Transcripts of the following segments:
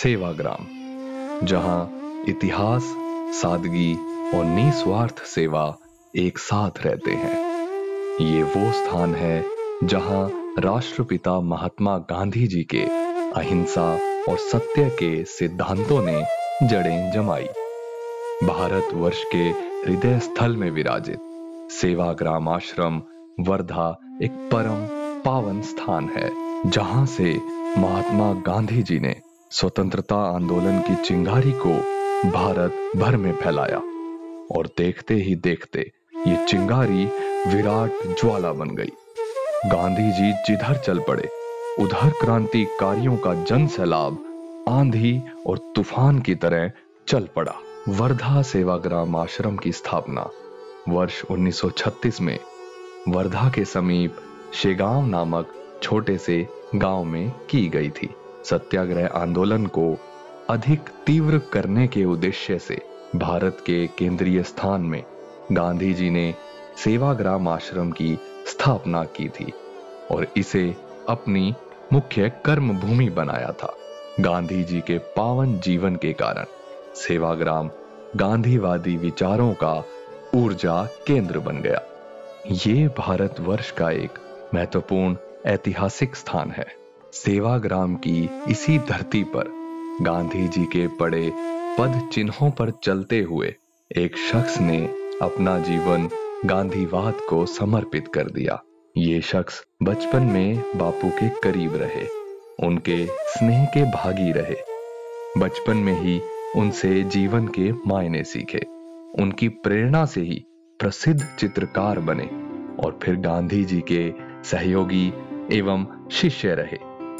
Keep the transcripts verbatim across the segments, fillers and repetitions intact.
सेवाग्राम, जहां इतिहास, सादगी और निस्वार्थ सेवा एक साथ रहते हैं। ये वो स्थान है जहां राष्ट्रपिता महात्मा गांधी जी के अहिंसा और सत्य के सिद्धांतों ने जड़ें जमाई। भारतवर्ष के हृदय स्थल में विराजित सेवाग्राम आश्रम वर्धा एक परम पावन स्थान है, जहां से महात्मा गांधी जी ने स्वतंत्रता आंदोलन की चिंगारी को भारत भर में फैलाया और देखते ही देखते ये चिंगारी विराट ज्वाला बन गई। गांधी जी जिधर चल पड़े उधर क्रांतिकारियों का जन सैलाब आंधी और तूफान की तरह चल पड़ा। वर्धा सेवाग्राम आश्रम की स्थापना वर्ष उन्नीस सौ छत्तीस में वर्धा के समीप शेगांव नामक छोटे से गांव में की गई थी। सत्याग्रह आंदोलन को अधिक तीव्र करने के उद्देश्य से भारत के केंद्रीय स्थान में गांधी जी ने सेवाग्राम आश्रम की स्थापना की थी और इसे अपनी मुख्य कर्म भूमि बनाया था। गांधी जी के पावन जीवन के कारण सेवाग्राम गांधीवादी विचारों का ऊर्जा केंद्र बन गया। ये भारतवर्ष का एक महत्वपूर्ण ऐतिहासिक स्थान है। सेवाग्राम की इसी धरती पर गांधी जी के पड़े पद चिन्हों पर चलते हुए एक शख्स ने अपना जीवन गांधीवाद को समर्पित कर दिया। ये शख्स बचपन में बापू के करीब रहे, उनके स्नेह के भागी रहे। बचपन में ही उनसे जीवन के मायने सीखे, उनकी प्रेरणा से ही प्रसिद्ध चित्रकार बने और फिर गांधी जी के सहयोगी एवं शिष्य रहे।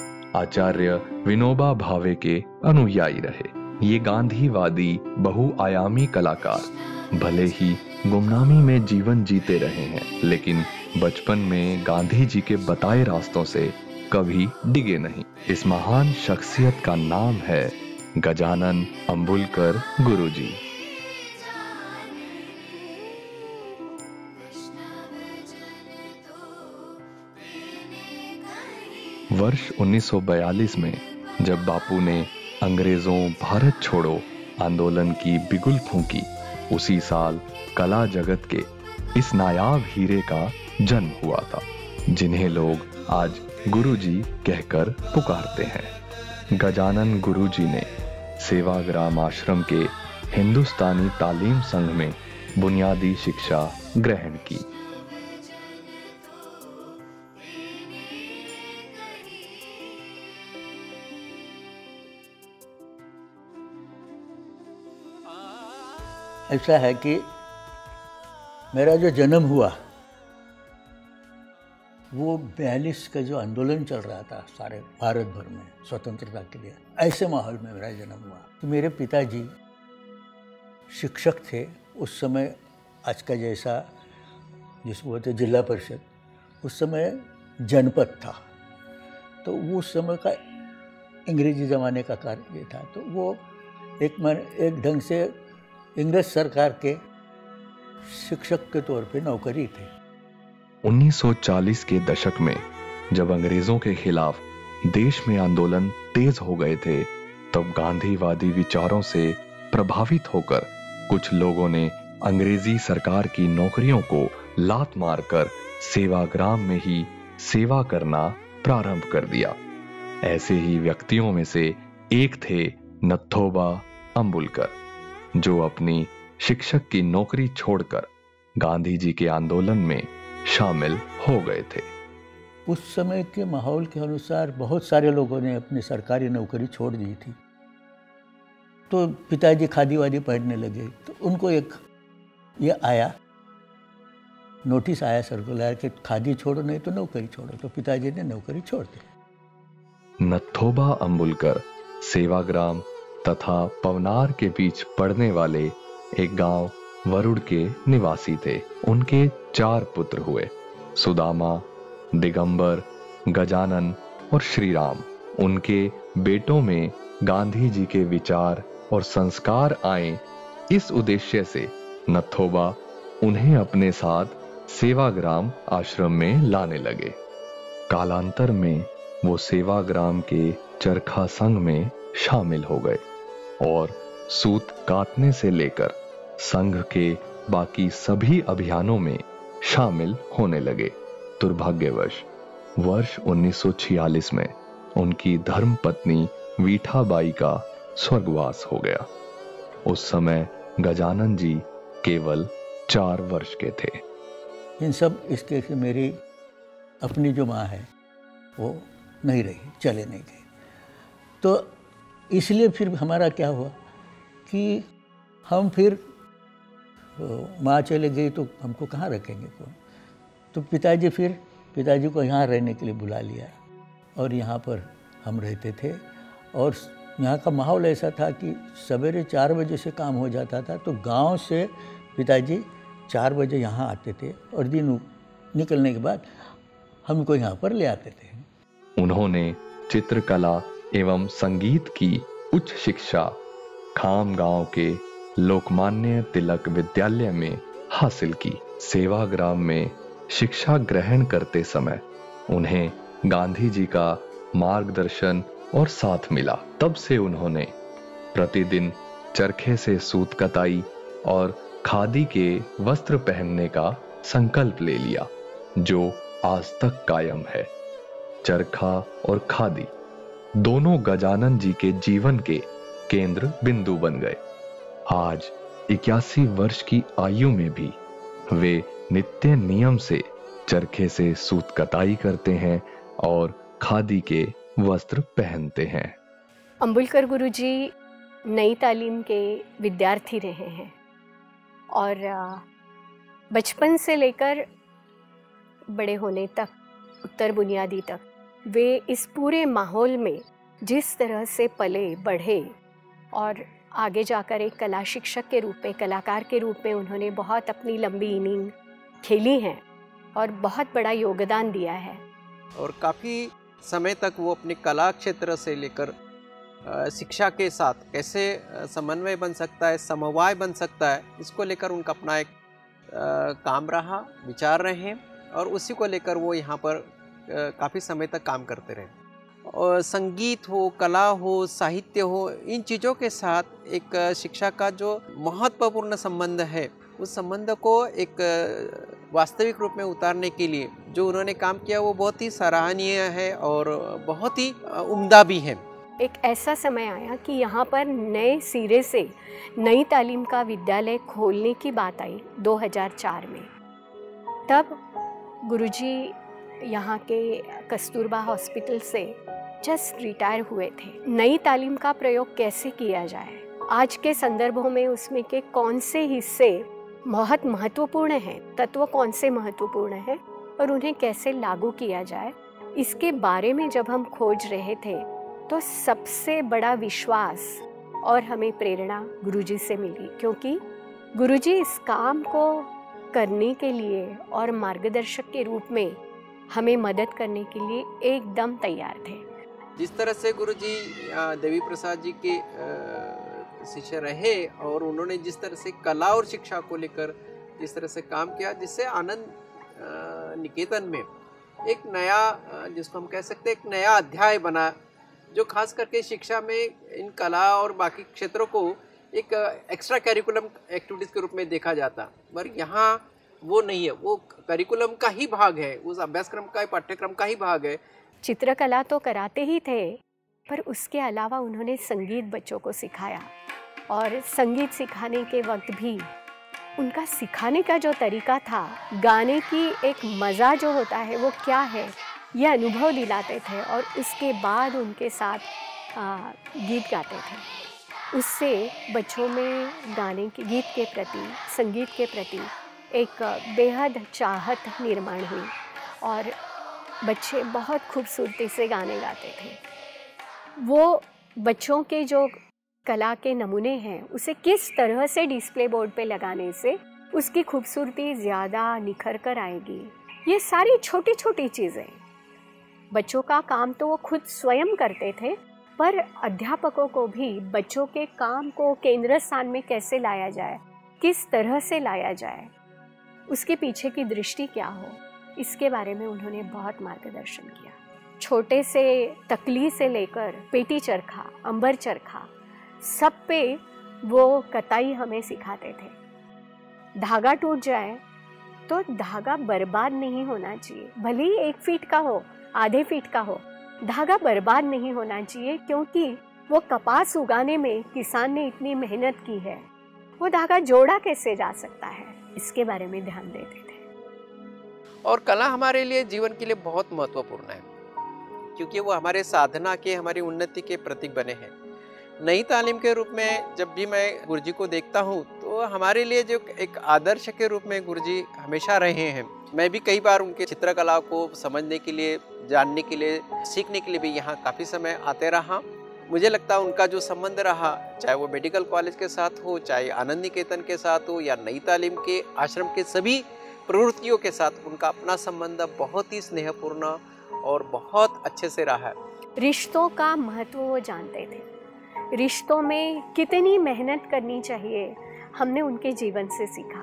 आचार्य विनोबा भावे के अनुयायी रहे। ये गांधीवादी बहुआयामी कलाकार भले ही गुमनामी में जीवन जीते रहे हैं, लेकिन बचपन में गांधी जी के बताए रास्तों से कभी डिगे नहीं। इस महान शख्सियत का नाम है गजानन अंबुलकर गुरुजी। वर्ष उन्नीस सौ बयालीस में जब बापू ने अंग्रेजों भारत छोड़ो आंदोलन की बिगुल फूंकी, उसी साल कला जगत के इस नायाब हीरे का जन्म हुआ था, जिन्हें लोग आज गुरुजी कहकर पुकारते हैं। गजानन गुरुजी ने सेवाग्राम आश्रम के हिंदुस्तानी तालीम संघ में बुनियादी शिक्षा ग्रहण की। ऐसा है कि मेरा जो जन्म हुआ वो बयालीस का जो आंदोलन चल रहा था सारे भारत भर में स्वतंत्रता के लिए, ऐसे माहौल में मेरा जन्म हुआ। तो मेरे पिताजी शिक्षक थे उस समय, आज का जैसा जिसको बोलते जिला परिषद, उस समय जनपद था। तो उस समय का अंग्रेजी ज़माने का कार्य था। तो वो एक मन एक ढंग से इंग्लिश सरकार के शिक्षक के तौर पे नौकरी थे। उन्नीस सौ चालीस के दशक में जब अंग्रेजों के खिलाफ देश में आंदोलन तेज हो गए थे, तब गांधीवादी विचारों से प्रभावित होकर कुछ लोगों ने अंग्रेजी सरकार की नौकरियों को लात मारकर सेवाग्राम में ही सेवा करना प्रारंभ कर दिया। ऐसे ही व्यक्तियों में से एक थे नथोबा अंबुलकर, जो अपनी शिक्षक की नौकरी छोड़कर गांधी जी के आंदोलन में शामिल हो गए थे। उस समय के माहौल के अनुसार बहुत सारे लोगों ने अपनी सरकारी नौकरी छोड़ दी थी। तो पिताजी खादी वादी पहनने लगे, तो उनको एक ये आया नोटिस आया सर्कुलर कि खादी छोड़ो नहीं तो नौकरी छोड़ो। तो पिताजी ने नौकरी छोड़ दी। नथोबा अंबुलकर सेवाग्राम तथा पवनार के बीच पड़ने वाले एक गांव वरुड़ के निवासी थे। उनके चार पुत्र हुए, सुदामा, दिगंबर, गजानन और श्रीराम। उनके बेटों में गांधी जी के विचार और संस्कार आए, इस उद्देश्य से नथोबा उन्हें अपने साथ सेवाग्राम आश्रम में लाने लगे। कालांतर में वो सेवाग्राम के चरखा संघ में शामिल हो गए और सूत काटने से लेकर संघ के बाकी सभी अभियानों में शामिल होने लगे। दुर्भाग्यवश वर्ष उन्नीस सौ छियालीस में उनकी धर्मपत्नी वीठाबाई का स्वर्गवास हो गया। उस समय गजानन जी केवल चार वर्ष के थे। इन सब इसके से मेरी अपनी जो माँ है वो नहीं रही, चले नहीं गई। तो इसलिए फिर हमारा क्या हुआ कि हम फिर माँ चले गई तो हमको कहाँ रखेंगे कौन। तो पिताजी फिर पिताजी को यहाँ रहने के लिए बुला लिया और यहाँ पर हम रहते थे। और यहाँ का माहौल ऐसा था कि सवेरे चार बजे से काम हो जाता था, तो गांव से पिताजी चार बजे यहाँ आते थे और दिन निकलने के बाद हमको यहाँ पर ले आते थे। उन्होंने चित्रकला एवं संगीत की उच्च शिक्षा खाम गांव के लोकमान्य तिलक विद्यालय में हासिल की। सेवाग्राम में शिक्षा ग्रहण करते समय उन्हें गांधी जी का मार्गदर्शन और साथ मिला। तब से उन्होंने प्रतिदिन चरखे से सूत कताई और खादी के वस्त्र पहनने का संकल्प ले लिया, जो आज तक कायम है। चरखा और खादी दोनों गजानन जी के जीवन के केंद्र बिंदु बन गए। आज इक्यासी वर्ष की आयु में भी वे नित्य नियम से चरखे से सूत कताई करते हैं और खादी के वस्त्र पहनते हैं। अंबुलकर गुरुजी नई तालीम के विद्यार्थी रहे हैं और बचपन से लेकर बड़े होने तक, उत्तर बुनियादी तक, वे इस पूरे माहौल में जिस तरह से पले बढ़े और आगे जाकर एक कला शिक्षक के रूप में, कलाकार के रूप में उन्होंने बहुत अपनी लंबी इनिंग खेली हैं और बहुत बड़ा योगदान दिया है। और काफ़ी समय तक वो अपने कला क्षेत्र से लेकर शिक्षा के साथ कैसे समन्वय बन सकता है, समवाय बन सकता है, इसको लेकर उनका अपना एक काम रहा, विचार रहे और उसी को लेकर वो यहाँ पर काफ़ी समय तक काम करते रहे। और संगीत हो, कला हो, साहित्य हो, इन चीज़ों के साथ एक शिक्षा का जो महत्वपूर्ण संबंध है, उस संबंध को एक वास्तविक रूप में उतारने के लिए जो उन्होंने काम किया वो बहुत ही सराहनीय है और बहुत ही उम्दा भी है। एक ऐसा समय आया कि यहाँ पर नए सिरे से नई तालीम का विद्यालय खोलने की बात आई दो हज़ार चार में। तब गुरुजी यहाँ के कस्तूरबा हॉस्पिटल से जस्ट रिटायर हुए थे। नई तालीम का प्रयोग कैसे किया जाए, आज के संदर्भों में उसमें के कौन से हिस्से बहुत महत्वपूर्ण हैं, तत्व कौन से महत्वपूर्ण हैं और उन्हें कैसे लागू किया जाए, इसके बारे में जब हम खोज रहे थे तो सबसे बड़ा विश्वास और हमें प्रेरणा गुरुजी से मिली, क्योंकि गुरुजी इस काम को करने के लिए और मार्गदर्शक के रूप में हमें मदद करने के लिए एकदम तैयार थे। जिस तरह से गुरुजी देवी प्रसाद जी के शिष्य रहे और उन्होंने जिस तरह से कला और शिक्षा को लेकर जिस तरह से काम किया, जिससे आनंद निकेतन में एक नया, जिसको हम कह सकते हैं एक नया अध्याय बना, जो खास करके शिक्षा में इन कला और बाकी क्षेत्रों को एक एक्स्ट्रा करिकुलम एक्टिविटीज़ के रूप में देखा जाता, पर यहाँ वो नहीं है, वो करिकुलम का ही भाग है, उस अभ्यासक्रम का, पाठ्यक्रम का ही भाग है। चित्रकला तो कराते ही थे, पर उसके अलावा उन्होंने संगीत बच्चों को सिखाया और संगीत सिखाने के वक्त भी उनका सिखाने का जो तरीका था, गाने की एक मज़ा जो होता है वो क्या है, यह अनुभव दिलाते थे और उसके बाद उनके साथ आ, गीत गाते थे। उससे बच्चों में गाने के, गीत के प्रति, संगीत के प्रति एक बेहद चाहत निर्माण हुई और बच्चे बहुत खूबसूरती से गाने गाते थे। वो बच्चों के जो कला के नमूने हैं, उसे किस तरह से डिस्प्ले बोर्ड पे लगाने से उसकी खूबसूरती ज़्यादा निखर कर आएगी, ये सारी छोटी छोटी चीज़ें बच्चों का काम तो वो खुद स्वयं करते थे, पर अध्यापकों को भी बच्चों के काम को केंद्र स्थान में कैसे लाया जाए, किस तरह से लाया जाए, उसके पीछे की दृष्टि क्या हो, इसके बारे में उन्होंने बहुत मार्गदर्शन किया। छोटे से तकली से लेकर पेटी चरखा, अंबर चरखा, सब पे वो कताई हमें सिखाते थे। धागा टूट जाए तो धागा बर्बाद नहीं होना चाहिए, भले ही एक फीट का हो, आधे फीट का हो, धागा बर्बाद नहीं होना चाहिए, क्योंकि वो कपास उगाने में किसान ने इतनी मेहनत की है, वो धागा जोड़ा कैसे जा सकता है, इसके बारे में ध्यान देते थे। और कला हमारे लिए जीवन के लिए बहुत महत्वपूर्ण है, क्योंकि वो हमारे साधना के, हमारी उन्नति के प्रतीक बने हैं। नई तालीम के रूप में जब भी मैं गुरुजी को देखता हूँ तो हमारे लिए जो एक आदर्श के रूप में गुरुजी हमेशा रहे हैं। मैं भी कई बार उनके चित्रकला को समझने के लिए, जानने के लिए, सीखने के लिए भी यहाँ काफ़ी समय आते रहा। मुझे लगता है उनका जो संबंध रहा, चाहे वो मेडिकल कॉलेज के साथ हो, चाहे आनंद निकेतन के साथ हो, या नई तालीम के आश्रम के सभी प्रवृत्तियों के साथ, उनका अपना संबंध बहुत ही स्नेहपूर्ण और बहुत अच्छे से रहा है। रिश्तों का महत्व वो जानते थे। रिश्तों में कितनी मेहनत करनी चाहिए हमने उनके जीवन से सीखा।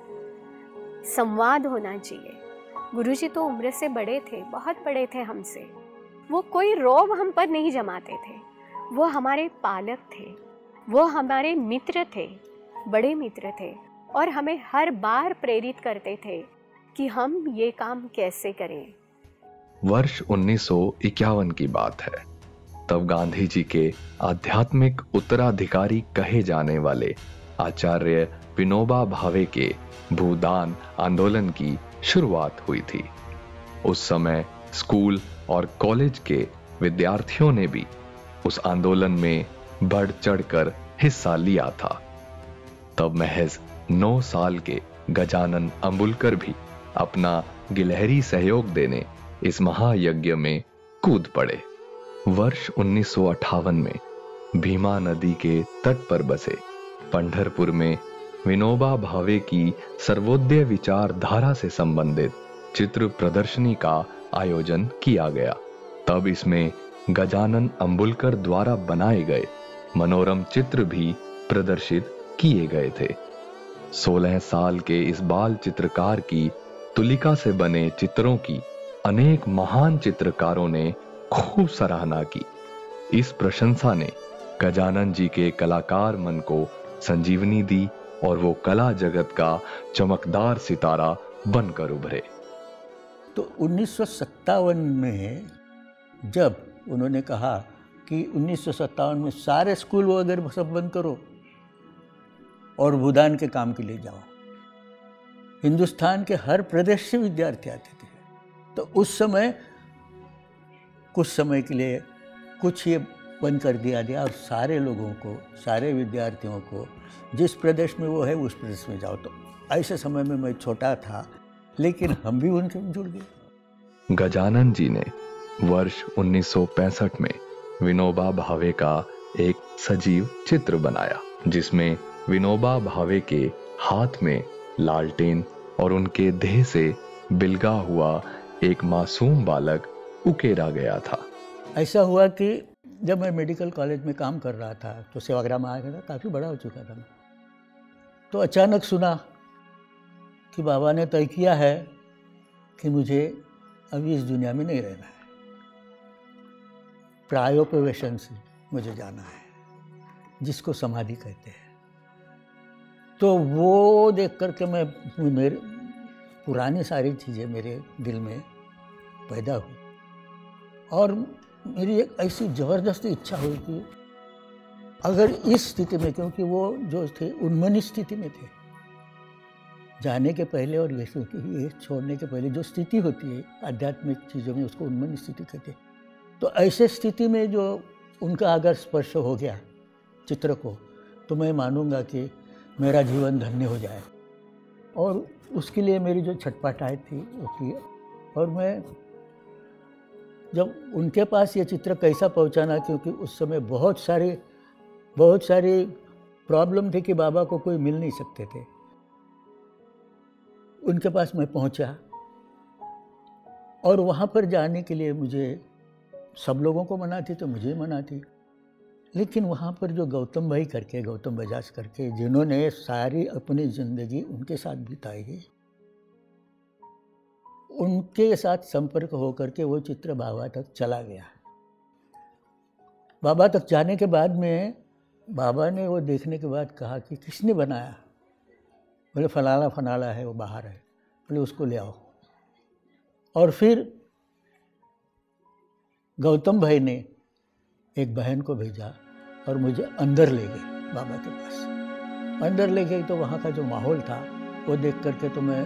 संवाद होना चाहिए। गुरुजी तो उम्र से बड़े थे, बहुत बड़े थे हमसे। वो कोई रौब हम पर नहीं जमाते थे। वो हमारे पालक थे, वो हमारे मित्र थे, बड़े मित्र थे, और हमें हर बार प्रेरित करते थे कि हम ये काम कैसे करें। वर्ष उन्नीस सौ इक्यावन की बात है। तब गांधी जी के आध्यात्मिक उत्तराधिकारी कहे जाने वाले आचार्य विनोबा भावे के भूदान आंदोलन की शुरुआत हुई थी। उस समय स्कूल और कॉलेज के विद्यार्थियों ने भी उस आंदोलन में बढ़ चढ़कर हिस्सा लिया था। तब महज नौ साल के गजानन अंबुलकर भी अपना गिलहरी सहयोग देने इस महायज्ञ में कूद पड़े। वर्ष उन्नीस सौ अट्ठावन में भीमा नदी के तट पर बसे पंढरपुर में विनोबा भावे की सर्वोदय विचारधारा से संबंधित चित्र प्रदर्शनी का आयोजन किया गया। तब इसमें गजानन अंबुलकर द्वारा बनाए गए मनोरम चित्र भी प्रदर्शित किए गए थे। सोलह साल के इस बाल चित्रकार की तुलिका से बने चित्रों की अनेक महान चित्रकारों ने खूब सराहना की। इस प्रशंसा ने गजानन जी के कलाकार मन को संजीवनी दी और वो कला जगत का चमकदार सितारा बनकर उभरे। तो उन्नीस सौ सत्तावन में जब उन्होंने कहा कि उन्नीस सौ सत्तावन में सारे स्कूल वगैरह सब बंद करो और भूदान के काम के लिए जाओ, हिंदुस्तान के हर प्रदेश से विद्यार्थी आते थे। तो उस समय कुछ समय के लिए कुछ ये बंद कर दिया गया और सारे लोगों को, सारे विद्यार्थियों को जिस प्रदेश में वो है उस प्रदेश में जाओ। तो ऐसे समय में मैं छोटा था, लेकिन हम भी उनसे जुड़ गए। गजानन जी ने वर्ष उन्नीस सौ पैंसठ में विनोबा भावे का एक सजीव चित्र बनाया, जिसमें विनोबा भावे के हाथ में लालटेन और उनके देह से बिलगा हुआ एक मासूम बालक उकेरा गया था। ऐसा हुआ कि जब मैं मेडिकल कॉलेज में काम कर रहा था तो सेवाग्राम आ गया था, काफ़ी बड़ा हो चुका था मैं। तो अचानक सुना कि बाबा ने तय किया है कि मुझे अभी इस दुनिया में नहीं रहना है, प्रायोपवेशन से मुझे जाना है, जिसको समाधि कहते हैं। तो वो देख करके मैं मेरे पुरानी सारी चीज़ें मेरे दिल में पैदा हुई और मेरी एक ऐसी ज़बरदस्त इच्छा हुई कि अगर इस स्थिति में, क्योंकि वो जो थे उन्मनी स्थिति में थे, जाने के पहले और ये ये छोड़ने के पहले जो स्थिति होती है आध्यात्मिक चीज़ों में, उसको उन्मनी स्थिति कहते हैं। तो ऐसे स्थिति में जो उनका अगर स्पर्श हो गया चित्र को, तो मैं मानूंगा कि मेरा जीवन धन्य हो जाए। और उसके लिए मेरी जो छटपटाहट थी वो की। और मैं जब उनके पास ये चित्र कैसा पहुंचाना, क्योंकि उस समय बहुत सारी बहुत सारी प्रॉब्लम थी कि बाबा को कोई मिल नहीं सकते थे। उनके पास मैं पहुंचा और वहाँ पर जाने के लिए मुझे सब लोगों को मना थी, तो मुझे मना थी। लेकिन वहाँ पर जो गौतम भाई करके, गौतम बजाज करके, जिन्होंने सारी अपनी ज़िंदगी उनके साथ बिताई है, उनके साथ संपर्क होकर के वो चित्र बाबा तक चला गया। बाबा तक जाने के बाद में बाबा ने वो देखने के बाद कहा कि किसने बनाया? बोले फलाना फलाना है, वो बाहर है। बोले उसको ले आओ। और फिर गौतम भाई ने एक बहन को भेजा और मुझे अंदर ले गए बाबा के पास। अंदर ले गई तो वहाँ का जो माहौल था वो देख करके तो मैं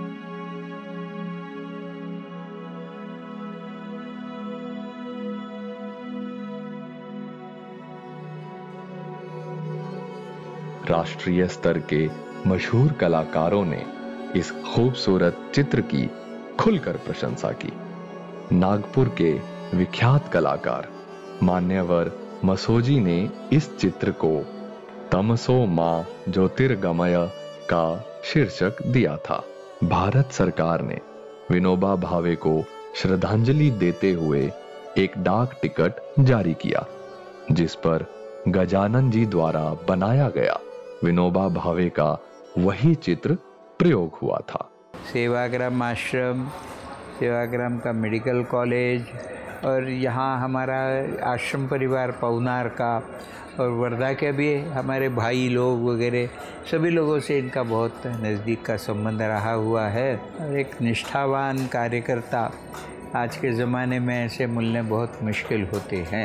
राष्ट्रीय स्तर के मशहूर कलाकारों ने इस खूबसूरत चित्र की खुलकर प्रशंसा की। नागपुर के विख्यात कलाकार मान्यवर मसोजी ने इस चित्र को तमसो मां ज्योतिर्गमय का शीर्षक दिया था। भारत सरकार ने विनोबा भावे को श्रद्धांजलि देते हुए एक डाक टिकट जारी किया, जिस पर गजानन जी द्वारा बनाया गया विनोबा भावे का वही चित्र प्रयोग हुआ था। सेवाग्राम आश्रम, सेवाग्राम का मेडिकल कॉलेज और यहाँ हमारा आश्रम परिवार पवनार का और वर्धा के भी हमारे भाई लोग वगैरह सभी लोगों से इनका बहुत नज़दीक का संबंध रहा हुआ है। और एक निष्ठावान कार्यकर्ता आज के ज़माने में ऐसे मिलने बहुत मुश्किल होते हैं।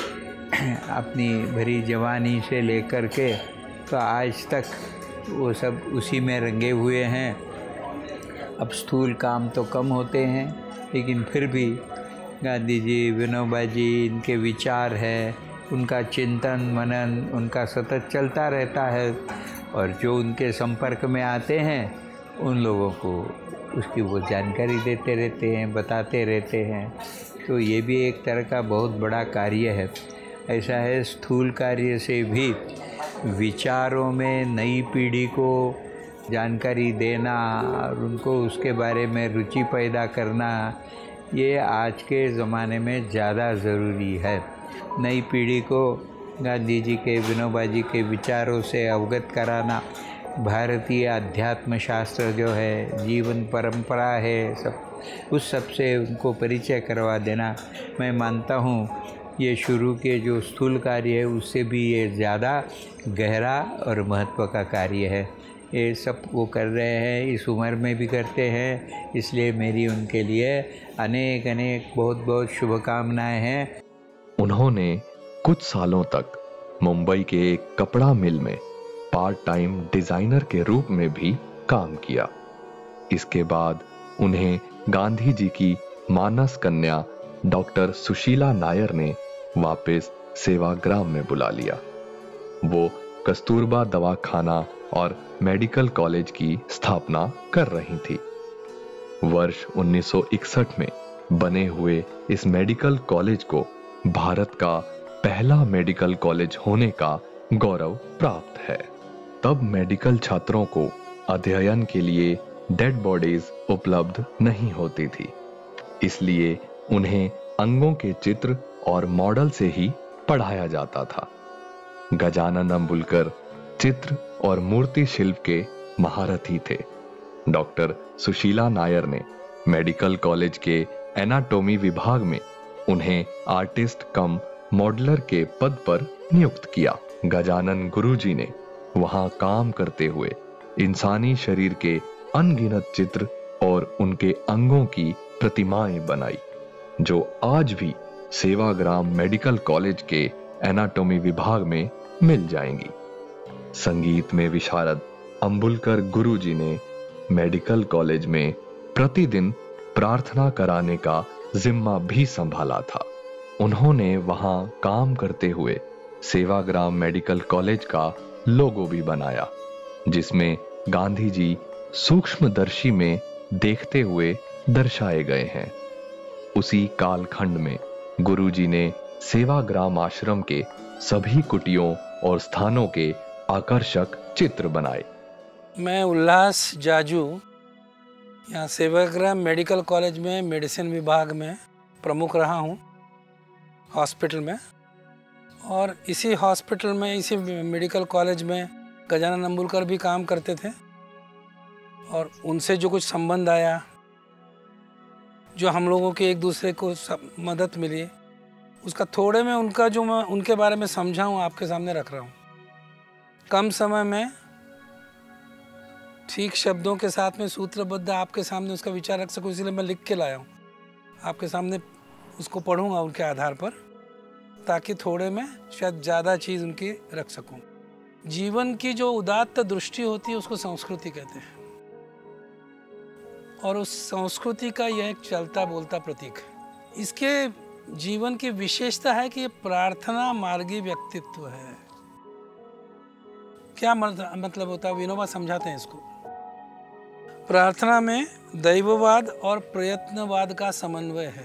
अपनी भरी जवानी से लेकर के तो आज तक वो सब उसी में रंगे हुए हैं। अब स्थूल काम तो कम होते हैं, लेकिन फिर भी गांधी जी, विनोबा जी, इनके विचार है, उनका चिंतन मनन उनका सतत चलता रहता है और जो उनके संपर्क में आते हैं उन लोगों को उसकी वो जानकारी देते रहते हैं, बताते रहते हैं। तो ये भी एक तरह का बहुत बड़ा कार्य है। ऐसा है, स्थूल कार्य से भी विचारों में नई पीढ़ी को जानकारी देना और उनको उसके बारे में रुचि पैदा करना, ये आज के ज़माने में ज़्यादा ज़रूरी है। नई पीढ़ी को गांधी जी के, विनोबा जी के विचारों से अवगत कराना, भारतीय अध्यात्म शास्त्र जो है, जीवन परंपरा है, सब उस सब से उनको परिचय करवा देना, मैं मानता हूँ ये शुरू के जो स्थूल कार्य है उससे भी ये ज़्यादा गहरा और महत्व का कार्य है। ये सब वो कर रहे हैं, इस उम्र में भी करते हैं, इसलिए मेरी उनके लिए अनेक अनेक बहुत बहुत शुभकामनाएं हैं। उन्होंने कुछ सालों तक मुंबई के एक कपड़ा मिल में पार्ट टाइम डिजाइनर के रूप में भी काम किया। इसके बाद उन्हें गांधी जी की मानस कन्या डॉक्टर सुशीला नायर ने वापस सेवाग्राम में बुला लिया। वो कस्तूरबा दवाखाना और मेडिकल कॉलेज की स्थापना कर रही थी। वर्ष उन्नीस सौ इकसठ में बने हुए इस मेडिकल कॉलेज को भारत का पहला मेडिकल कॉलेज होने का गौरव प्राप्त है। तब मेडिकल छात्रों को अध्ययन के लिए डेड बॉडीज उपलब्ध नहीं होती थी, इसलिए उन्हें अंगों के चित्र और मॉडल से ही पढ़ाया जाता था। गजानन अम्बुलकर चित्र और मूर्ति शिल्प के महारथी थे। डॉक्टर सुशीला नायर ने मेडिकल कॉलेज के एनाटॉमी विभाग में उन्हें आर्टिस्ट कम मॉडलर के पद पर नियुक्त किया। गजानन गुरुजी ने वहां काम करते हुए इंसानी शरीर के अनगिनत चित्र और उनके अंगों की प्रतिमाएं बनाई, जो आज भी सेवाग्राम मेडिकल कॉलेज के एनाटॉमी विभाग में मिल जाएंगी। संगीत में विशारद अम्बुलकर गुरुजी ने मेडिकल कॉलेज में प्रतिदिन प्रार्थना कराने का जिम्मा भी संभाला था। उन्होंने वहां काम करते हुए सेवाग्राम मेडिकल कॉलेज का लोगो भी बनाया, जिसमें गांधी जी सूक्ष्मदर्शी में देखते हुए दर्शाए गए हैं। उसी कालखंड में गुरुजी ने सेवाग्राम आश्रम के सभी कुटियों और स्थानों के आकर्षक चित्र बनाए। मैं उल्लास जाजू यहाँ सेवाग्राम मेडिकल कॉलेज में मेडिसिन विभाग में प्रमुख रहा हूँ, हॉस्पिटल में। और इसी हॉस्पिटल में, इसी मेडिकल कॉलेज में गजानन अम्बुलकर भी काम करते थे और उनसे जो कुछ संबंध आया जो हम लोगों के एक दूसरे को मदद मिली, उसका थोड़े में उनका जो मैं उनके बारे में समझा हूँ आपके सामने रख रहा हूँ। कम समय में ठीक शब्दों के साथ में सूत्रबद्ध आपके सामने उसका विचार रख सकूँ, इसलिए मैं लिख के लाया हूँ। आपके सामने उसको पढ़ूंगा उनके आधार पर, ताकि थोड़े में शायद ज़्यादा चीज़ उनकी रख सकूं। जीवन की जो उदात्त दृष्टि होती है उसको संस्कृति कहते हैं, और उस संस्कृति का यह एक चलता बोलता प्रतीक है। इसके जीवन की विशेषता है कि ये प्रार्थना मार्गी व्यक्तित्व है। क्या मतलब होता है, विनोबा समझाते हैं इसको। प्रार्थना में दैववाद और प्रयत्नवाद का समन्वय है।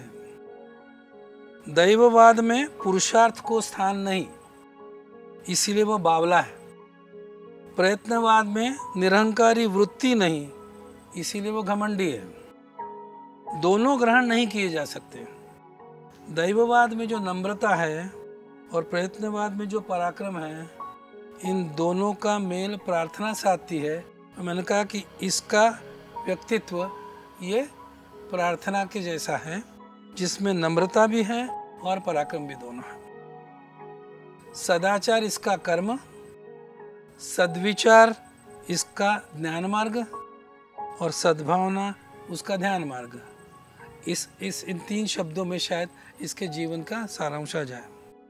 दैववाद में पुरुषार्थ को स्थान नहीं, इसीलिए वो बावला है। प्रयत्नवाद में निरहंकारी वृत्ति नहीं, इसीलिए वो घमंडी है। दोनों ग्रहण नहीं किए जा सकते। दैववाद में जो नम्रता है और प्रयत्नवाद में जो पराक्रम है, इन दोनों का मेल प्रार्थना साधती है। और मैंने कहा कि इसका व्यक्तित्व ये प्रार्थना के जैसा है, जिसमें नम्रता भी है और पराक्रम भी दोनों है। सदाचार इसका कर्म, सद्विचार इसका ज्ञान मार्ग और सद्भावना उसका ध्यान मार्ग। इस इस इन तीन शब्दों में शायद इसके जीवन का सारांश आ जाए।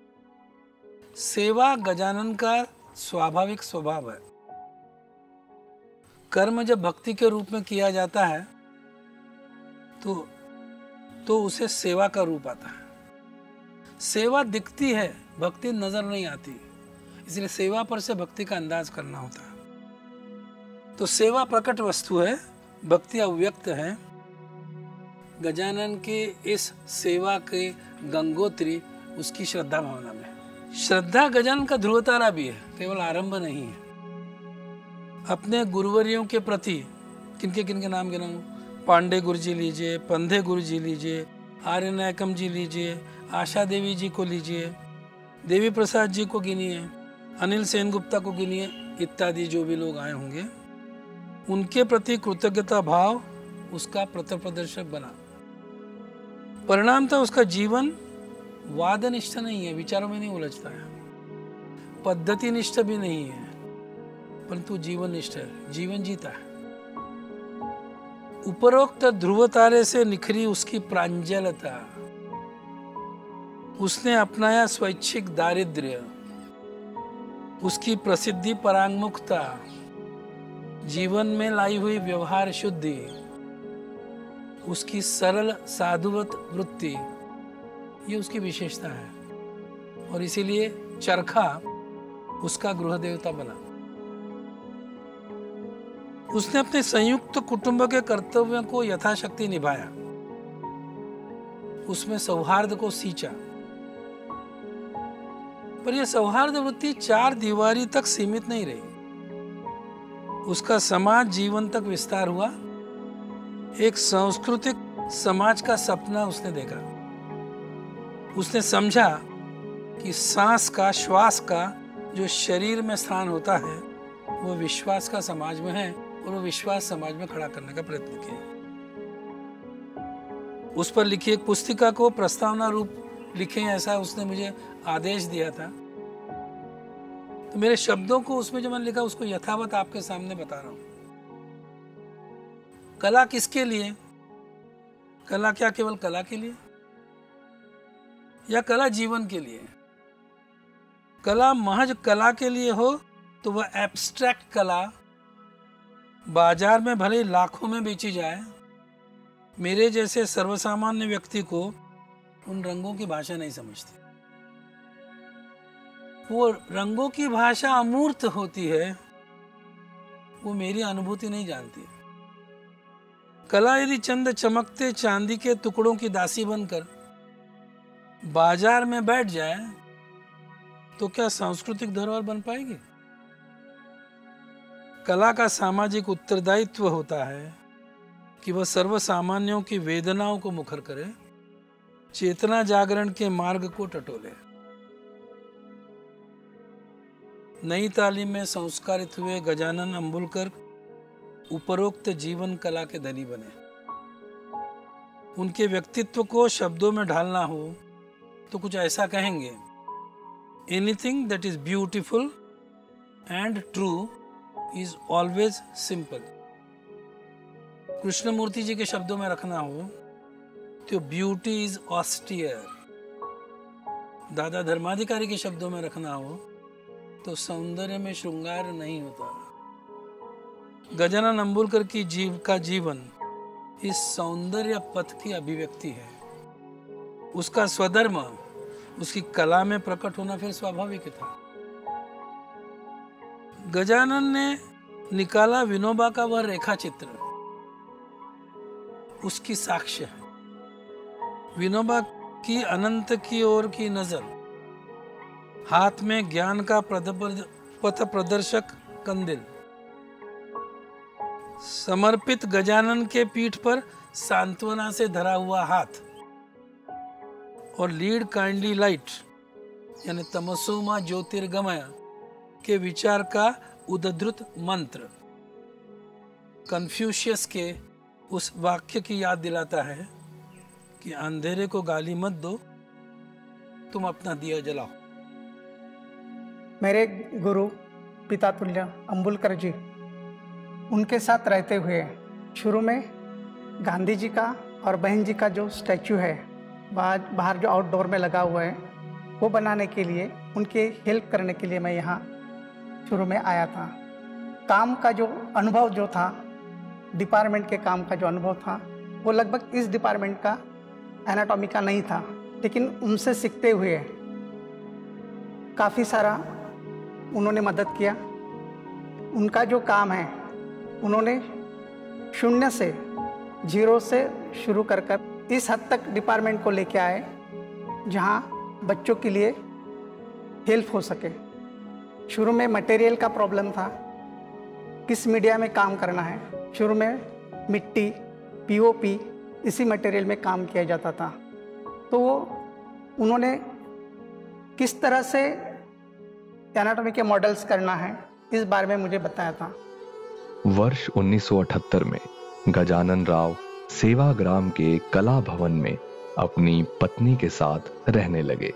सेवा गजानन का स्वाभाविक स्वभाव है। कर्म जब भक्ति के रूप में किया जाता है तो तो उसे सेवा का रूप आता है। सेवा दिखती है, भक्ति नजर नहीं आती, इसलिए सेवा पर से भक्ति का अंदाज करना होता है। तो सेवा प्रकट वस्तु है, भक्ति अव्यक्त है। गजानन के इस सेवा के गंगोत्री उसकी श्रद्धा भावना में। श्रद्धा गजानन का ध्रुव तारा भी है, केवल आरंभ नहीं है। अपने गुरुवरियों के प्रति किनके किनके नाम गिनाऊं? पांडे गुरु जी लीजिए, पंधे गुरु जी लीजिए, आर्य नायकम जी लीजिए, आशा देवी जी को लीजिए, देवी प्रसाद जी को गिनिए, अनिल सेन गुप्ता को गिनिए, इत्यादि जो भी लोग आए होंगे, उनके प्रति कृतज्ञता भाव उसका प्रथम प्रदर्शक बना। परिणामतः उसका जीवन वादनिष्ठ नहीं है, विचारों में नहीं उलझता है, पद्धति निष्ठ भी नहीं है, परंतु जीवन निष्ठ है, जीवन जीता है। उपरोक्त ध्रुव तारे से निखरी उसकी प्रांजलता। उसने अपनाया स्वैच्छिक दारिद्र्य, उसकी प्रसिद्धि परांगमुखता, जीवन में लाई हुई व्यवहार शुद्धि, उसकी सरल साधुवत वृत्ति, ये उसकी विशेषता है। और इसीलिए चरखा उसका गृह देवता बना। उसने अपने संयुक्त कुटुंब के कर्तव्यों को यथाशक्ति निभाया, उसमें सौहार्द को सींचा। पर यह सौहार्द वृत्ति चार दीवारी तक सीमित नहीं रही, उसका समाज जीवन तक विस्तार हुआ। एक सांस्कृतिक समाज का सपना उसने देखा। उसने समझा कि सांस का, श्वास का जो शरीर में स्थान होता है वो विश्वास का समाज में है, और वो विश्वास समाज में खड़ा करने का प्रयत्न किया। उस पर लिखी एक पुस्तिका को प्रस्तावना रूप लिखे, ऐसा उसने मुझे आदेश दिया था। तो मेरे शब्दों को उसमें जो मैंने लिखा उसको यथावत आपके सामने बता रहा हूं। कला किसके लिए? कला क्या केवल कला के लिए, या कला जीवन के लिए? कला महज कला के लिए हो तो वह एब्स्ट्रैक्ट कला बाजार में भले लाखों में बेची जाए, मेरे जैसे सर्वसामान्य व्यक्ति को उन रंगों की भाषा नहीं समझती। वो रंगों की भाषा अमूर्त होती है, वो मेरी अनुभूति नहीं जानती। कला यदि चंद चमकते चांदी के टुकड़ों की दासी बनकर बाजार में बैठ जाए तो क्या सांस्कृतिक धरोहर बन पाएगी? कला का सामाजिक उत्तरदायित्व होता है कि वह सर्वसामान्यों की वेदनाओं को मुखर करे, चेतना जागरण के मार्ग को टटोले। नई तालीम में संस्कारित हुए गजानन अंबुलकर उपरोक्त जीवन कला के धनी बने। उनके व्यक्तित्व को शब्दों में ढालना हो तो कुछ ऐसा कहेंगे, anything that is beautiful and true is always simple. Krishnamurti ji के शब्दों में रखना हो तो ब्यूटी इज ऑस्टियर। दादा धर्माधिकारी के शब्दों में रखना हो तो सौंदर्य में श्रृंगार नहीं होता। गजानन अंबुलकर की जीव का जीवन इस सौंदर्य पथ की अभिव्यक्ति है। उसका स्वधर्म उसकी कला में प्रकट होना फिर स्वाभाविक था। गजानन ने निकाला विनोबा का वह रेखा चित्र, उसकी साक्ष्य है। विनोबा की अनंत की ओर की नजर, हाथ में ज्ञान का पथ प्रदर्शक कंदिल, समर्पित गजानन के पीठ पर सांत्वना से धरा हुआ हाथ और लीड काइंडली लाइट यानी तमसोमा ज्योतिर्गमय के विचार का उद्धृत मंत्र कन्फ्यूशियस के उस वाक्य की याद दिलाता है कि अंधेरे को गाली मत दो, तुम अपना दिया जलाओ। मेरे गुरु पिता तुल्य अंबुलकर जी, उनके साथ रहते हुए शुरू में गांधी जी का और बहन जी का जो स्टैचू है बाहर बाहर जो आउटडोर में लगा हुआ है, वो बनाने के लिए उनके हेल्प करने के लिए मैं यहाँ शुरू में आया था। काम का जो अनुभव जो था, डिपार्टमेंट के काम का जो अनुभव था, वो लगभग इस डिपार्टमेंट का एनाटॉमी का नहीं था, लेकिन उनसे सीखते हुए काफ़ी सारा उन्होंने मदद किया। उनका जो काम है, उन्होंने शून्य से जीरो से शुरू कर कर इस हद तक डिपार्टमेंट को लेके आए जहाँ बच्चों के लिए हेल्प हो सके। शुरू में मटेरियल का प्रॉब्लम था, किस मीडिया में काम करना है। शुरू में मिट्टी, पीओपी इसी मटेरियल में काम किया जाता था। तो वो उन्होंने किस तरह से एनाटॉमी के मॉडल्स करना है, इस बारे में मुझे बताया था। वर्ष उन्नीस सौ अठहत्तर में गजानन राव सेवाग्राम के कला भवन में अपनी पत्नी के साथ रहने लगे।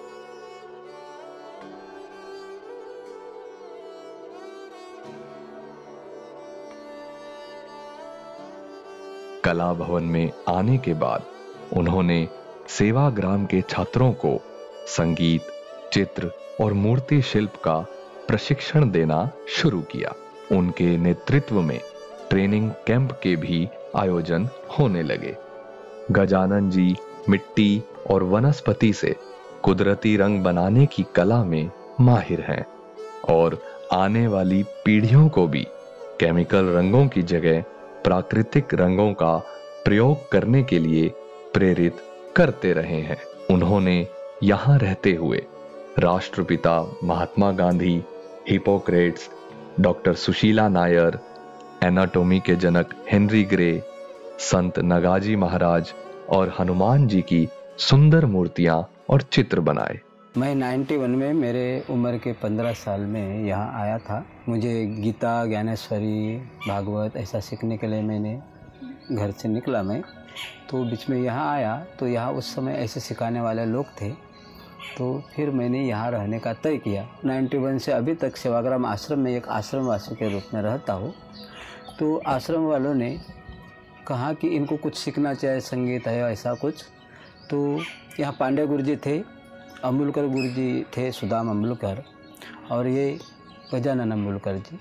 कला भवन में आने के बाद उन्होंने सेवाग्राम के छात्रों को संगीत, चित्र और मूर्ति शिल्प का प्रशिक्षण देना शुरू किया। उनके नेतृत्व में ट्रेनिंग कैंप के भी आयोजन होने लगे। गजानन जी मिट्टी और वनस्पति से कुदरती रंग बनाने की कला में माहिर हैं और आने वाली पीढ़ियों को भी केमिकल रंगों की जगह प्राकृतिक रंगों का प्रयोग करने के लिए प्रेरित करते रहे हैं। उन्होंने यहाँ रहते हुए राष्ट्रपिता Mahatma Gandhi, Hippocrates, doctor Sushila Nayar, anatomy के जनक हेनरी ग्रे, संत नगाजी महाराज और हनुमान जी की सुंदर मूर्तियां और चित्र बनाए। मैं इक्यानवे में मेरे उम्र के पंद्रह साल में यहाँ आया था। मुझे गीता, ज्ञानेश्वरी, भागवत ऐसा सीखने के लिए मैंने घर से निकला मैं, तो बीच में यहाँ आया तो यहाँ उस समय ऐसे सिखाने वाले लोग थे, तो फिर मैंने यहाँ रहने का तय किया। इक्यानवे से अभी तक सेवाग्राम आश्रम में एक आश्रमवासी के रूप में रहता हूँ। तो आश्रम वालों ने कहा कि इनको कुछ सीखना चाहिए, संगीत है ऐसा कुछ। तो यहाँ पांडे गुरु जी थे, अंबुलकर गुरु जी थे, सुदाम अंबुलकर, और ये गजानन अंबुलकर जी,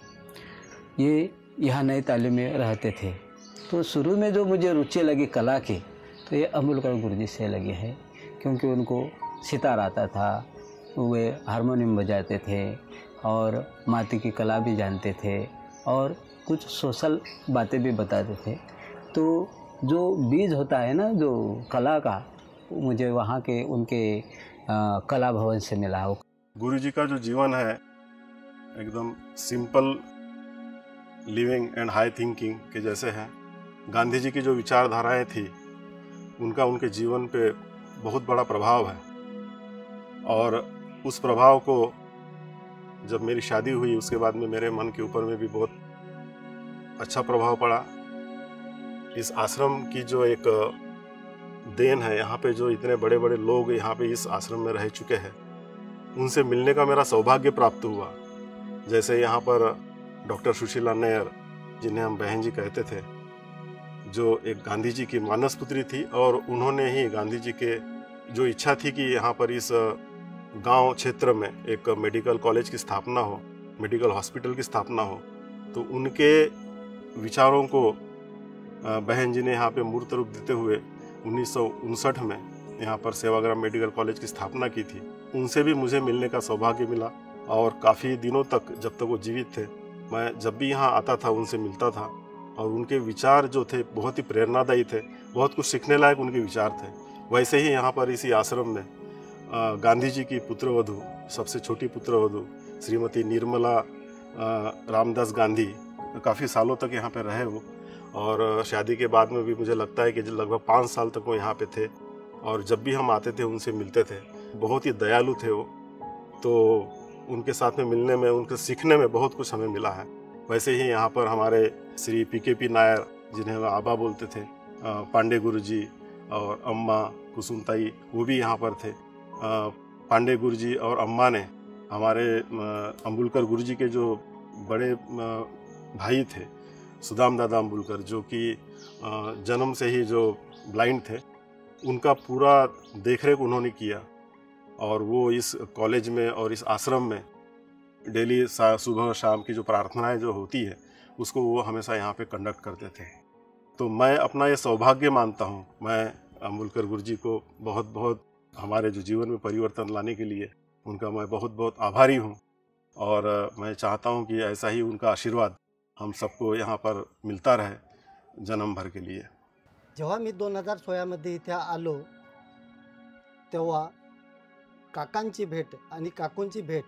ये यहाँ नई तालीम में रहते थे। तो शुरू में जो मुझे रुचि लगी कला की, तो ये अंबुलकर गुरु जी से लगी है, क्योंकि उनको सितार आता था, वे हारमोनियम बजाते थे और माटी की कला भी जानते थे और कुछ सोशल बातें भी बताते थे। तो जो बीज होता है ना जो कला का, मुझे वहाँ के उनके आ, कला भवन से मिला हो। गुरु जी का जो जीवन है एकदम simple living and high thinking के जैसे है। गांधी जी की जो विचारधाराएं थी उनका उनके जीवन पे बहुत बड़ा प्रभाव है, और उस प्रभाव को जब मेरी शादी हुई उसके बाद में मेरे मन के ऊपर में भी बहुत अच्छा प्रभाव पड़ा। इस आश्रम की जो एक देन है, यहाँ पे जो इतने बड़े बड़े लोग यहाँ पे इस आश्रम में रह चुके हैं, उनसे मिलने का मेरा सौभाग्य प्राप्त हुआ। जैसे यहाँ पर डॉक्टर सुशीला नैयर, जिन्हें हम बहन जी कहते थे, जो एक गांधी जी की मानस पुत्री थी, और उन्होंने ही गांधी जी के जो इच्छा थी कि यहाँ पर इस गांव क्षेत्र में एक मेडिकल कॉलेज की स्थापना हो, मेडिकल हॉस्पिटल की स्थापना हो, तो उनके विचारों को बहन जी ने यहाँ पे मूर्त रूप देते हुए उन्नीस सौ उनसठ में यहाँ पर सेवाग्राम मेडिकल कॉलेज की स्थापना की थी। उनसे भी मुझे मिलने का सौभाग्य मिला, और काफ़ी दिनों तक, जब तक वो जीवित थे, मैं जब भी यहाँ आता था उनसे मिलता था, और उनके विचार जो थे बहुत ही प्रेरणादायी थे, बहुत कुछ सीखने लायक उनके विचार थे। वैसे ही यहाँ पर इसी आश्रम में गांधी जी की पुत्रवधू, सबसे छोटी पुत्रवधू श्रीमती निर्मला रामदास गांधी काफ़ी सालों तक यहाँ पे रहे वो, और शादी के बाद में भी मुझे लगता है कि लगभग पाँच साल तक वो यहाँ पे थे, और जब भी हम आते थे उनसे मिलते थे। बहुत ही दयालु थे वो, तो उनके साथ में मिलने में, उनके सीखने में बहुत कुछ हमें मिला है। वैसे ही यहाँ पर हमारे Shri P K P Nayar, जिन्हें वो आबा बोलते थे, पांडे गुरुजी और अम्मा कुसुमताई, वो भी यहाँ पर थे। पांडे गुरुजी और अम्मा ने हमारे अम्बुलकर गुरुजी के जो बड़े भाई थे, सुदाम दादा अम्बुलकर, जो कि जन्म से ही जो ब्लाइंड थे, उनका पूरा देखरेख उन्होंने किया, और वो इस कॉलेज में और इस आश्रम में डेली सुबह शाम की जो प्रार्थनाएं जो होती है, उसको वो हमेशा यहाँ पे कंडक्ट करते थे। तो मैं अपना ये सौभाग्य मानता हूँ, मैं अम्बुलकर गुरुजी को बहुत बहुत हमारे जो जीवन में परिवर्तन लाने के लिए उनका मैं बहुत बहुत आभारी हूँ, और मैं चाहता हूँ कि ऐसा ही उनका आशीर्वाद हम सबको यहाँ पर मिलता रहे जन्म भर के लिए। जेव्हा मी दोन हजार सोळामध्ये इथे आलो तेव्हा काकांची भेट आणि काकूंची भेट,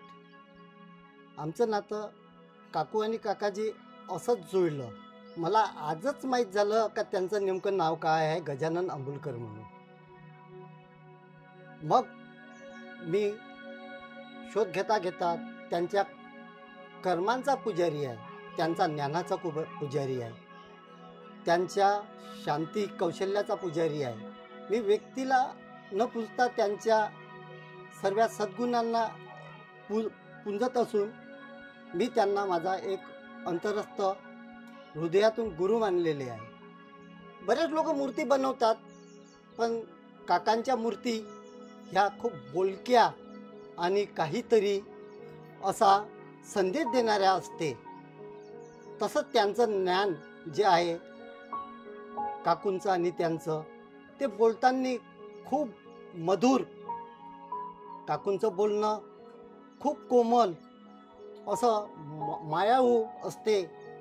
आमचं नातं काकू आणि काकाजी असंच जुळलं। मला आजच माहीत झालं का त्यांचं नेमकं नाव काय आहे, गजानन अम्बुलकर म्हणून। मग मी शोध घेता घेता त्यांच्या कर्मांचा पुजारी आहे, त्यांचा ज्ञानाचा पुजारी आहे, त्यांच्या शांती कौशल्याचा पुजारी आहे। मी व्यक्तीला न पूजता त्यांच्या सर्व सद्गुणांना पु पुंजत असून मी त्यांना माझा एक अंतरस्थ हृदयातून गुरु मानलेले आहे। बरेच लोक मूर्ती बनवतात, पण काकांच्या मूर्ती ह्या खूप बोलक्या आणि काहीतरी असा संदेश देणाऱ्या असते। तसंच त्यांचं ज्ञान जे आहे काकूंचं आणि त्यांचं, ते बोलताना खूप मधुर, काकूंचं बोलणं खूप कोमल असं मायाळू असते।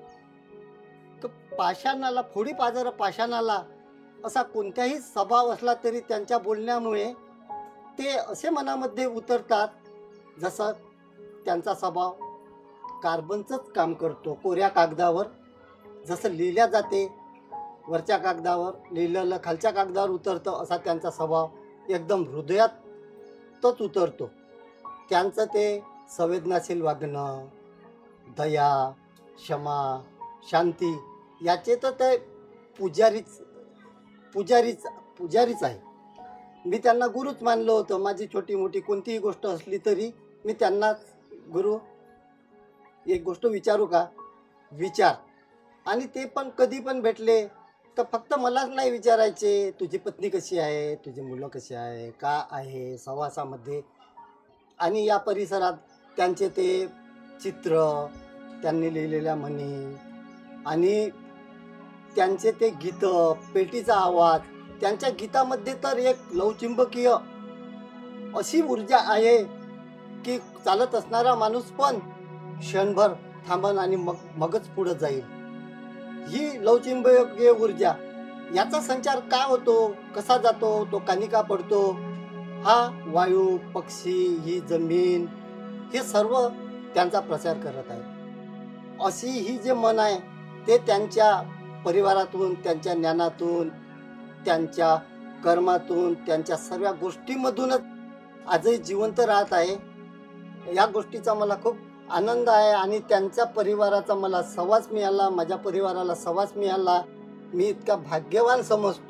पाषाणाला, फोडी पाजर पाषाणाला असा कोणताही स्वभाव असला तरी त्यांच्या बोलण्यामुळे ते असे मनामध्ये उतरतात जसं त्यांचा स्वभाव कार्बनचंच काम करतो। कोऱ्या कागदावर जसं लिहिल्या जाते, वरच्या कागदावर लिहिलेलं खालच्या कागदावर उतरतं, असा त्यांचा स्वभाव एकदम हृदयातच उतरतो। त्यांचं ते संवेदनाशील वागणं, दया, क्षमा, शांती याचे तर ते पुजारीच पुजारीच पुजारीच आहे। मी त्यांना गुरुच मानलं होतं। माझी छोटी मोठी कोणतीही गोष्ट असली तरी मी त्यांनाच गुरु, एक गोष्ट विचारू का, विचार। आणि ते पण कधी पण भेटले तर फक्त मलाच नाही विचारायचे, तुझी पत्नी कशी आहे, तुझी मुलं कशी आहे, का आहे सहवासामध्ये। आणि या परिसरात त्यांचे ते चित्र, त्यांनी लिहिलेल्या म्हणी आणि त्यांचे ते गीत, पेटीचा आवाज, त्यांच्या गीतामध्ये तर एक लवचिंबकीय अशी ऊर्जा आहे की चालत असणारा माणूस पण क्षणभर थांबन आणि मग मगच पुढे जाईल। ही लवचिंबकीय ऊर्जा, याचा संचार का होतो, कसा जातो, तो कानिका पडतो, हा वायू, पक्षी, ही जमीन, हे सर्व त्यांचा प्रचार करत आहे। अशी ही जे मन आहे ते त्यांच्या परिवारातून, त्यांच्या ज्ञानातून, त्यांच्या कर्मातून, त्यांच्या सर्व गोष्टींमधूनच आजही जिवंत राहत आहे। या गोष्टीचा मला खूप आनंद आहे आणि त्यांच्या परिवाराचा मला सहवास मिळाला, माझ्या परिवाराला सहवास मिळाला। मी इतका भाग्यवान समजतो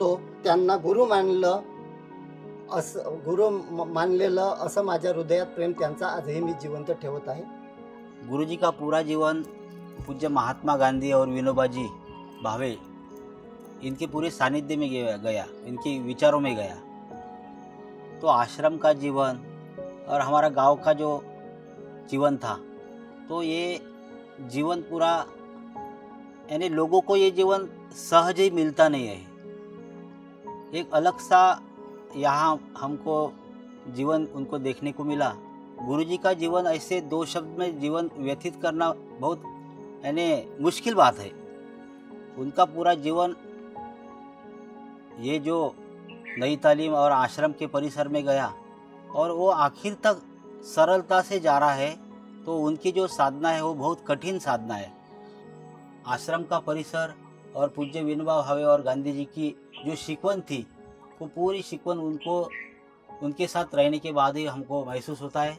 त्यांना गुरु मानलं असं गुरु म- मानलेलं असं माझ्या हृदयात प्रेम त्यांचा आजही मी जिवंत ठेवत आहे. गुरुजी का पूरा जीवन पूज्य महात्मा गांधी और विनोबा जी भावे इनके पूरे सानिध्य में गया गया इनके विचारों में गया. तो आश्रम का जीवन और हमारा गांव का जो जीवन था, तो ये जीवन पूरा यानी लोगों को ये जीवन सहज ही मिलता नहीं है. एक अलग सा यहाँ हमको जीवन उनको देखने को मिला. गुरुजी का जीवन ऐसे दो शब्द में जीवन व्यतीत करना बहुत यानी मुश्किल बात है. उनका पूरा जीवन ये जो नई तालीम और आश्रम के परिसर में गया और वो आखिर तक सरलता से जा रहा है, तो उनकी जो साधना है वो बहुत कठिन साधना है. आश्रम का परिसर और पूज्य विनोबा भावे और गांधी जी की जो शिकवन थी, वो पूरी शिकवन उनको उनके साथ रहने के बाद ही हमको महसूस होता है.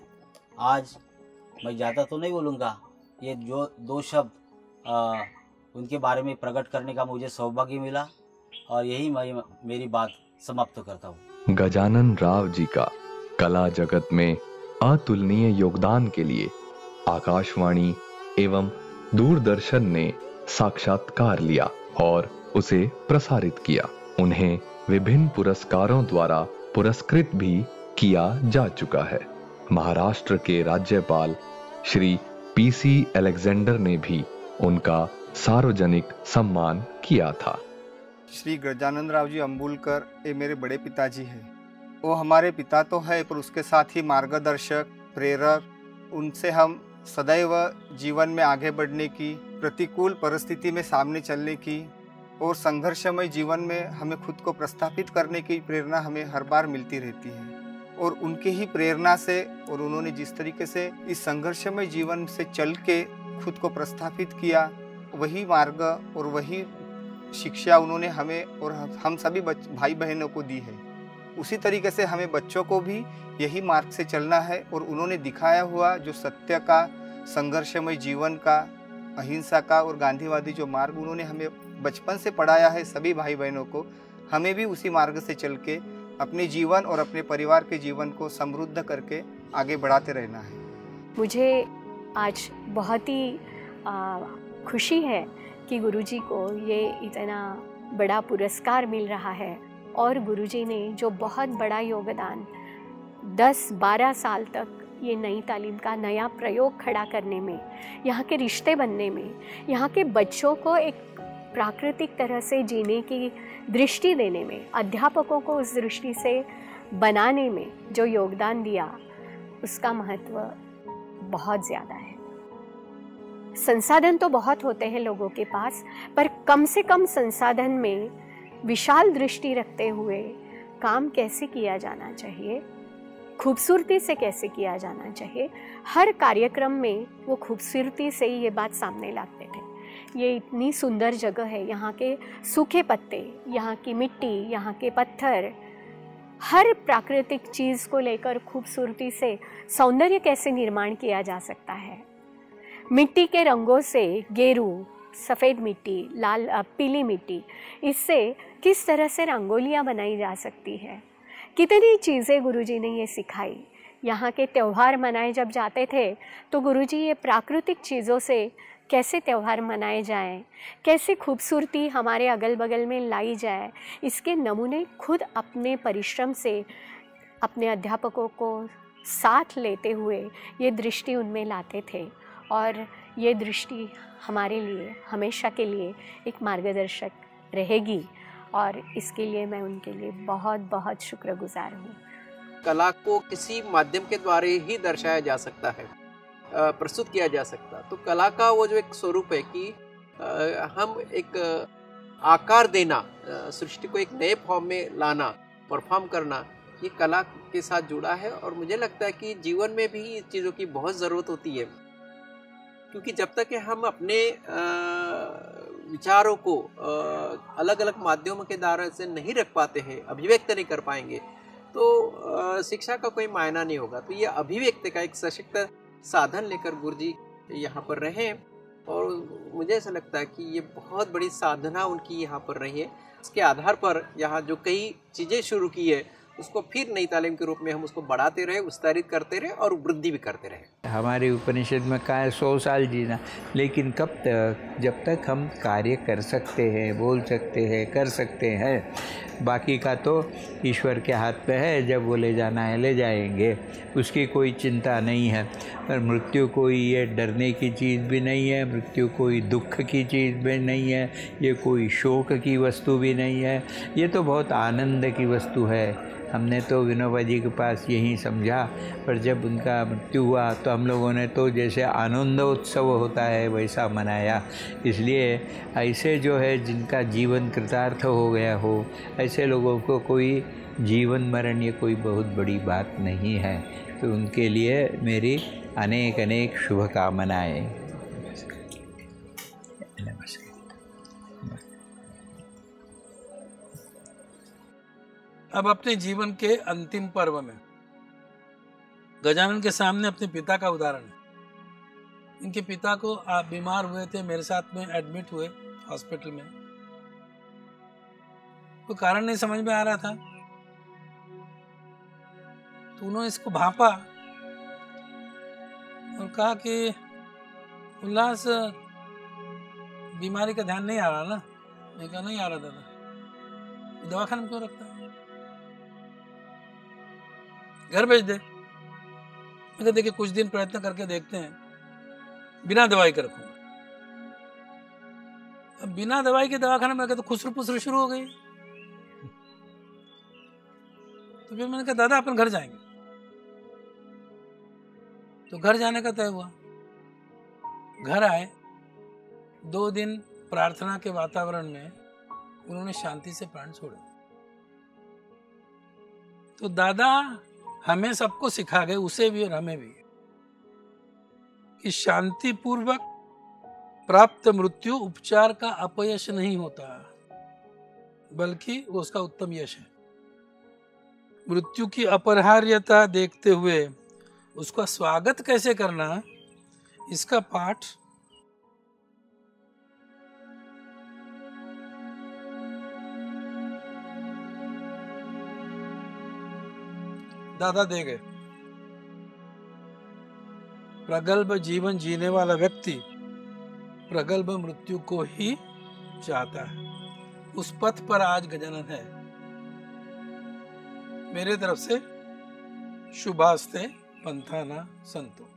आज मैं ज़्यादा तो नहीं बोलूँगा, ये जो दो शब्द आ, उनके बारे में प्रकट करने का मुझे सौभाग्य मिला और यही मैं मेरी बात समाप्त करता हूँ. गजानन राव जी का कला जगत में अतुलनीय योगदान के लिए आकाशवाणी एवं दूरदर्शन ने साक्षात्कार लिया और उसे प्रसारित किया. उन्हें विभिन्न पुरस्कारों द्वारा पुरस्कृत भी किया जा चुका है. महाराष्ट्र के राज्यपाल श्री पी सी अलेक्जेंडर ने भी उनका सार्वजनिक सम्मान किया था. श्री गजानन राव जी अम्बुलकर ये मेरे बड़े पिताजी हैं. वो हमारे पिता तो है, पर उसके साथ ही मार्गदर्शक, प्रेरक. उनसे हम सदैव जीवन में आगे बढ़ने की, प्रतिकूल परिस्थिति में सामने चलने की और संघर्षमय जीवन में हमें खुद को प्रस्थापित करने की प्रेरणा हमें हर बार मिलती रहती है. और उनके ही प्रेरणा से और उन्होंने जिस तरीके से इस संघर्षमय जीवन से चल के खुद को प्रस्थापित किया, वही मार्ग और वही शिक्षा उन्होंने हमें और हम सभी भाई बहनों को दी है. उसी तरीके से हमें बच्चों को भी यही मार्ग से चलना है. और उन्होंने दिखाया हुआ जो सत्य का, संघर्षमय जीवन का, अहिंसा का और गांधीवादी जो मार्ग उन्होंने हमें बचपन से पढ़ाया है सभी भाई बहनों को, हमें भी उसी मार्ग से चल के अपने जीवन और अपने परिवार के जीवन को समृद्ध करके आगे बढ़ाते रहना है. मुझे आज बहुत ही आ, खुशी है कि गुरुजी को ये इतना बड़ा पुरस्कार मिल रहा है और गुरुजी ने जो बहुत बड़ा योगदान दस बारह साल तक ये नई तालीम का नया प्रयोग खड़ा करने में, यहाँ के रिश्ते बनने में, यहाँ के बच्चों को एक प्राकृतिक तरह से जीने की दृष्टि देने में, अध्यापकों को उस दृष्टि से बनाने में जो योगदान दिया, उसका महत्व बहुत ज़्यादा है. संसाधन तो बहुत होते हैं लोगों के पास, पर कम से कम संसाधन में विशाल दृष्टि रखते हुए काम कैसे किया जाना चाहिए, खूबसूरती से कैसे किया जाना चाहिए, हर कार्यक्रम में वो खूबसूरती से ही ये बात सामने लाते थे. ये इतनी सुंदर जगह है, यहाँ के सूखे पत्ते, यहाँ की मिट्टी, यहाँ के पत्थर, हर प्राकृतिक चीज़ को लेकर खूबसूरती से सौंदर्य कैसे निर्माण किया जा सकता है. मिट्टी के रंगों से, गेरू, सफ़ेद मिट्टी, लाल पीली मिट्टी, इससे किस तरह से रंगोलियाँ बनाई जा सकती है. कितनी चीज़ें गुरुजी ने ये सिखाई. यहाँ के त्यौहार मनाए जब जाते थे तो गुरुजी ये प्राकृतिक चीज़ों से कैसे त्यौहार मनाए जाएं, कैसे खूबसूरती हमारे अगल बगल में लाई जाए, इसके नमूने खुद अपने परिश्रम से अपने अध्यापकों को साथ लेते हुए ये दृष्टि उनमें लाते थे. और ये दृष्टि हमारे लिए हमेशा के लिए एक मार्गदर्शक रहेगी और इसके लिए मैं उनके लिए बहुत बहुत शुक्रगुजार हूँ. कला को किसी माध्यम के द्वारा ही दर्शाया जा सकता है, प्रस्तुत किया जा सकता. तो कला का वो जो एक स्वरूप है कि हम एक आकार देना, सृष्टि को एक नए फॉर्म में लाना, परफॉर्म करना, ये कला के साथ जुड़ा है. और मुझे लगता है कि जीवन में भी इस चीज़ों की बहुत ज़रूरत होती है, क्योंकि जब तक कि हम अपने विचारों को अलग अलग माध्यमों के द्वारा से नहीं रख पाते हैं, अभिव्यक्त नहीं कर पाएंगे, तो शिक्षा का कोई मायना नहीं होगा. तो ये अभिव्यक्ति का एक सशक्त साधन लेकर गुरुजी यहाँ पर रहे और मुझे ऐसा लगता है कि ये बहुत बड़ी साधना उनकी यहाँ पर रही है। इसके आधार पर यहाँ जो कई चीज़ें शुरू की है उसको फिर नई तालीम के रूप में हम उसको बढ़ाते रहे, विस्तारित करते रहे और वृद्धि भी करते रहे। हमारी उपनिषद में कहा है सौ साल जीना, लेकिन कब तक? जब तक हम कार्य कर सकते हैं, बोल सकते हैं, कर सकते हैं। बाकी का तो ईश्वर के हाथ में है, जब वो ले जाना है ले जाएंगे, उसकी कोई चिंता नहीं है। पर मृत्यु कोई ये डरने की चीज़ भी नहीं है, मृत्यु कोई दुख की चीज़ भी नहीं है, ये कोई शोक की वस्तु भी नहीं है, ये तो बहुत आनंद की वस्तु है। हमने तो विनोबा जी के पास यही समझा, पर जब उनका मृत्यु हुआ तो हम लोगों ने तो जैसे आनंदोत्सव होता है वैसा मनाया। इसलिए ऐसे जो है जिनका जीवन कृतार्थ हो गया हो, ऐसे लोगों को कोई जीवन मरण ये कोई बहुत बड़ी बात नहीं है। तो उनके लिए मेरी अनेक अनेक शुभकामनाएं। अब अपने जीवन के अंतिम पर्व में गजानन के सामने अपने पिता का उदाहरण है। इनके पिता को आप बीमार हुए थे, मेरे साथ में एडमिट हुए हॉस्पिटल में। कोई कारण नहीं समझ में आ रहा था, तो उन्होंने इसको भांपा और कहा कि उल्लास, बीमारी का ध्यान नहीं आ रहा ना? मैं कहा नहीं आ रहा दादा, दवाखाने में क्यों रखता है, घर भेज दे। मैं कहा देखिए कुछ दिन प्रयत्न करके देखते हैं, बिना दवाई के रखूंगा। अब बिना दवाई के दवाखाने में रखे तो खुसरू पुसरू शुरू हो गई। तो फिर मैंने कहा दादा अपन घर जाएंगे। तो घर जाने का तय हुआ। घर आए, दो दिन प्रार्थना के वातावरण में उन्होंने शांति से प्राण छोड़े। तो दादा हमें सबको सिखा गए, उसे भी और हमें भी, कि शांति पूर्वक प्राप्त मृत्यु उपचार का अपयश नहीं होता, बल्कि वो उसका उत्तम यश है। मृत्यु की अपरिहार्यता देखते हुए उसका स्वागत कैसे करना, इसका पाठ दादा दे गए। प्रगल्भ जीवन जीने वाला व्यक्ति प्रगल्भ मृत्यु को ही चाहता है। उस पथ पर आज गजानन है। मेरे तरफ से शुभास्ते पंथाना संतो।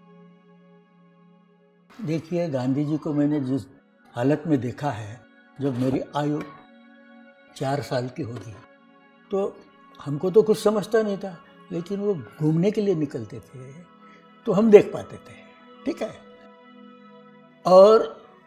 देखिए, गांधी जी को मैंने जिस हालत में देखा है, जब मेरी आयु चार साल की होगी, तो हमको तो कुछ समझता नहीं था, लेकिन वो घूमने के लिए निकलते थे तो हम देख पाते थे, ठीक है। और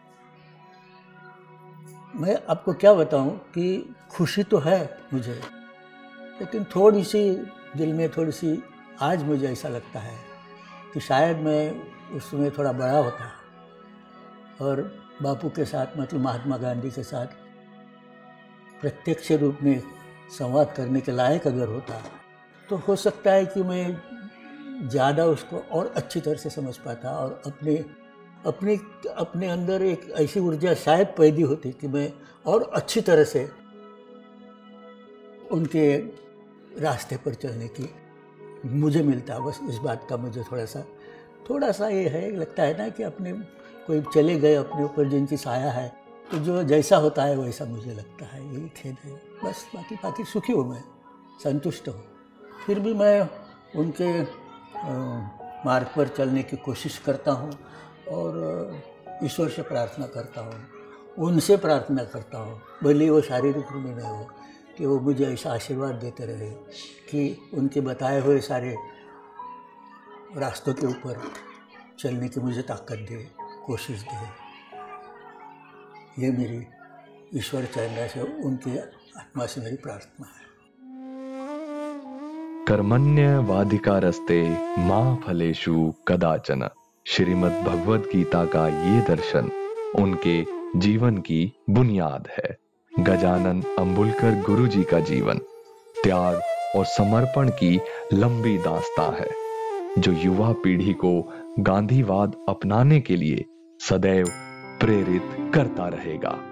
मैं आपको क्या बताऊं कि खुशी तो है मुझे, लेकिन थोड़ी सी दिल में थोड़ी सी आज मुझे ऐसा लगता है कि शायद मैं उस समय थोड़ा बड़ा होता और बापू के साथ, मतलब महात्मा गांधी के साथ प्रत्यक्ष रूप में संवाद करने के लायक अगर होता, तो हो सकता है कि मैं ज़्यादा उसको और अच्छी तरह से समझ पाता और अपने अपने अपने अंदर एक ऐसी ऊर्जा शायद पैदा होती कि मैं और अच्छी तरह से उनके रास्ते पर चलने की मुझे मिलता। बस इस बात का मुझे थोड़ा सा थोड़ा सा ये है, लगता है ना कि अपने कोई चले गए अपने ऊपर जिनकी साया है, तो जो जैसा होता है वैसा मुझे लगता है। यही खेद है बस, बाकी बाकी सुखी हूँ मैं, संतुष्ट हूँ। फिर भी मैं उनके मार्ग पर चलने की कोशिश करता हूँ और ईश्वर से प्रार्थना करता हूँ, उनसे प्रार्थना करता हूँ, भले वो शारीरिक रूप में नहीं हो, कि वो मुझे ऐसा आशीर्वाद देते रहे कि उनके बताए हुए सारे रास्तों के ऊपर चलने की मुझे ताकत दे, कोशिश दे। ये मेरी ईश्वर चरण से, उनकी आत्मा से मेरी प्रार्थना है। कर्मण्य वाधिकारस्ते मां फलेषु कदाचन। श्रीमद् भगवद गीता का ये दर्शन उनके जीवन की बुनियाद है। गजानन अम्बुलकर गुरु जी का जीवन त्याग और समर्पण की लंबी दास्तां है, जो युवा पीढ़ी को गांधीवाद अपनाने के लिए सदैव प्रेरित करता रहेगा।